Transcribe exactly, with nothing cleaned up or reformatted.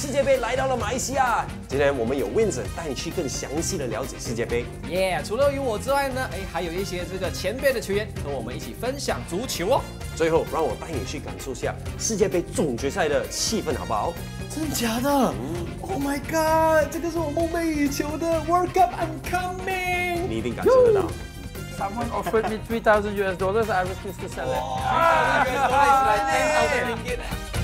世界杯来到了马来西亚。今天我们有 Vincent 带你去更详细的了解世界杯。 耶！ Yeah, 除了有我之外呢，哎，还有一些这个前辈的球员和我们一起分享足球哦。 最后，让我带你去感受下世界杯总决赛的气氛，好不好？ 真假的、嗯、？Oh my god！ 这个是我梦寐以求的 World Cup I'm coming！ 你一定感受得到。 Someone offered me three thousand U S dollars. I refused to sell it. Wow, three thousand U S dollars is like ten thousand ringgit.